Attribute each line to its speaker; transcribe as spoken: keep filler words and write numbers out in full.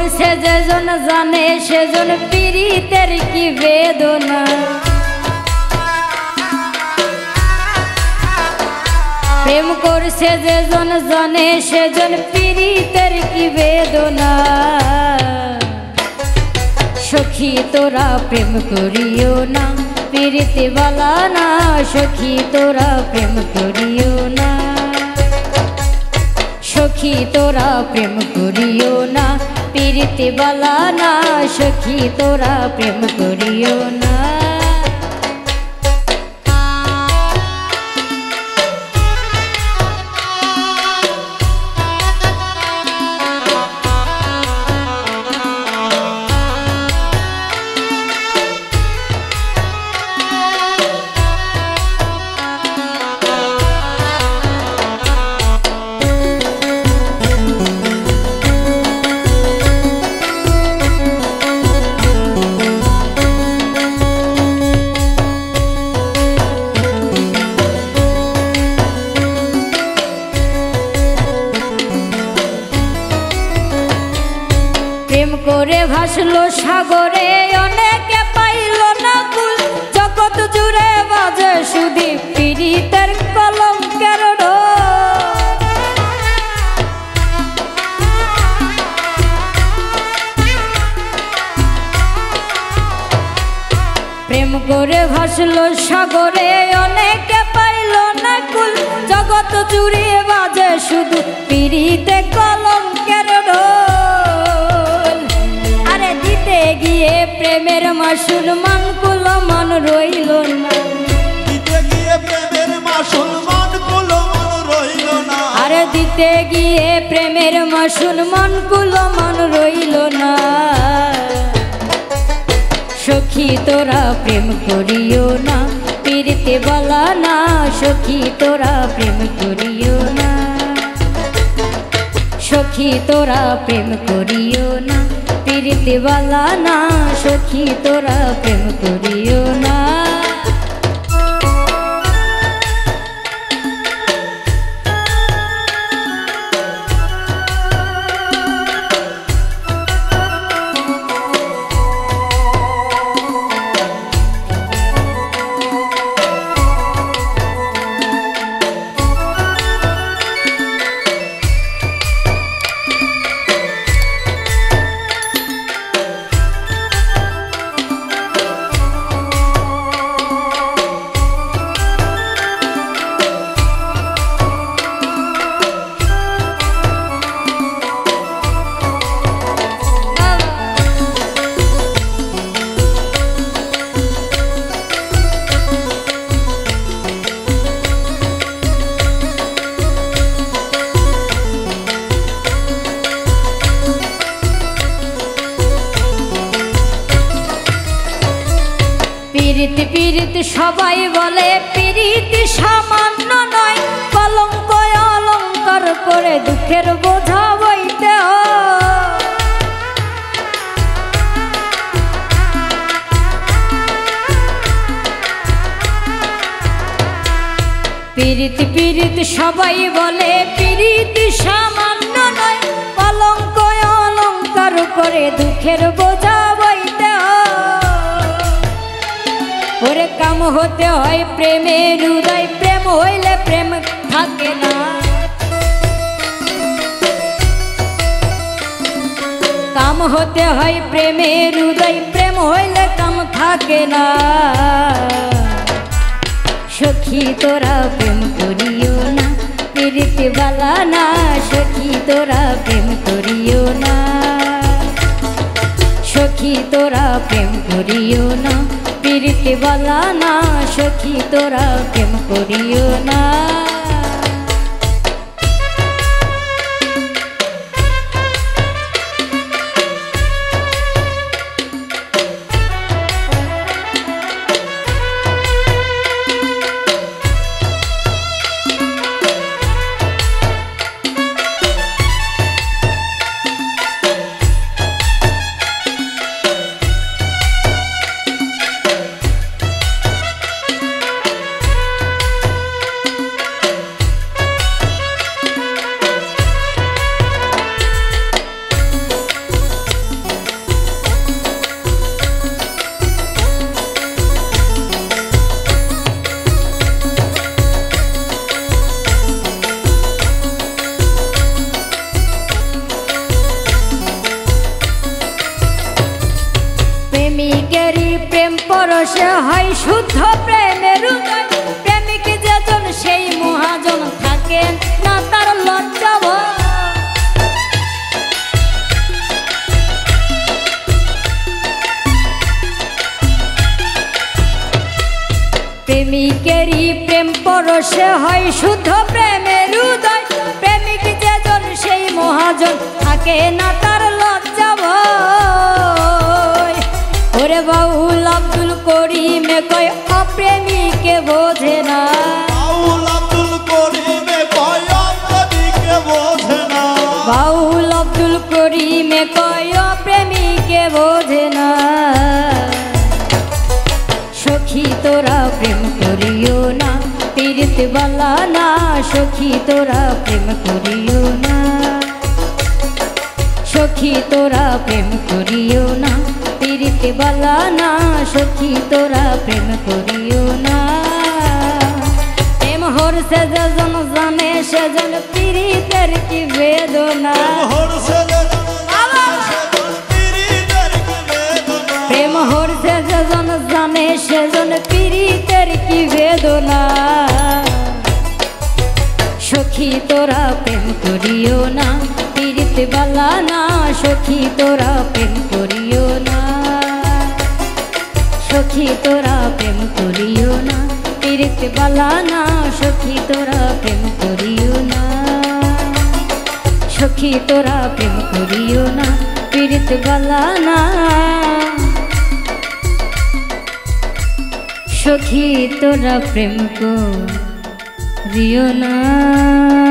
Speaker 1: করছে যেজন জানে সেজন পীড়িতের কি বেদনা। প্রেম করছে যেজন জানে সেজন পীড়িতের কি বেদনা। সখী তোরা প্রেম করিও না পীড়িতে বালা না, সখী তোরা প্রেম করিও না। সখী তোরা প্রেম করিও না পীড়িতে বালা না, সখী তোরা প্রেম করিও না। প্রেম করে ভাসলো সাগরে অনেকে পাইল না কুল, জগৎ জুড়ে বাজে শুধু পীড়িতের কলঙ্কের ঢোল। প্রেম করে ভাসলো সাগরে অনেকে পাইল না কুল, জগৎ জুড়ে বাজে শুধু পীড়িতে কলঙ্কের ঢোল। আরে দিতে গিয়ে প্রেমের মাসুল মান কুল মন রইল না,
Speaker 2: দিতে গিয়ে প্রেমের মাসুল মান কুল মন রইল না।
Speaker 1: আরে দিতে গিয়ে প্রেমের মাসুল মান কুল মন রইল না। সখী তোরা প্রেম করিও না পীড়িতে বালা না, সখী তোরা প্রেম করিও না। সখী তোরা প্রেম করিও না পীড়িতে বালা না, সখী তোরা প্রেম করিও না। পীড়িত পীড়িত সবাই বলে পীড়িত সামান্য নয়, কলঙ্ক অলঙ্কার করে দুঃখের বোঝা বইতে হয়। পীড়িত পীড়িত সবাই বলে পীড়িত সামান্য নয়, কলঙ্ক অলঙ্কার করে দুঃখের বোঝা বইতে হয়। ওরে কাম হতে হয় প্রেমের উদয়, প্রেম হইলে প্রেম থাকে না। কাম হতে হয় প্রেমের উদয়, প্রেম হইলে কাম থাকে না। সখী তোরা প্রেম করিও না পীড়িতে বালা না, সখী তোরা প্রেম করিও না। সখী তোরা প্রেম করিও না পীড়িতে বালা না, সখী তোরা প্রেম করিও না। পরশে হয় শুদ্ধ প্রেমের উদয়। প্রেমিক যেজন সেই মহাজন থাকেন না তার লজ্জা ভয়। প্রেমিকেরই প্রেম পরশে হয় শুদ্ধ প্রেমের উদয়। প্রেমিক যেজন সেই মহাজন থাকে না তার লজ্জা ভয়। ওরে বাউল আব্দুল করিমে কয় অপ্রেমিকে বোঝে না।
Speaker 2: বাউল আব্দুল করিমে কয় অপ্রেমিকে বোঝে না।
Speaker 1: বাউল আব্দুল করিমে কয় অপ্রেমিকে বোঝে না। সখী তোরা প্রেম করিও না পীড়িত বালা না। সখী তোরা প্রেম করিও না। সখী তোরা প্রেম করিও না পীড়িত বালা না। সখী তোরা প্রেম করিও না। প্রেম হরছে যেজন জানে সেজন পীড়িতের কি বেদনা। প্রেম হরছে যেজন জানে সেজন পীড়িতের কি বেদনা। সখী তোরা প্রেম করিও না পীড়িত বালা না। সখী তোরা প্রেম করিও না। সখী তোরা প্রেম করিও না পীড়িত বালা না। সখী তোরা প্রেম করিও না। সখী তোরা প্রেম করিও না পীড়িত বালা না। সখী তোরা প্রেম করিও না।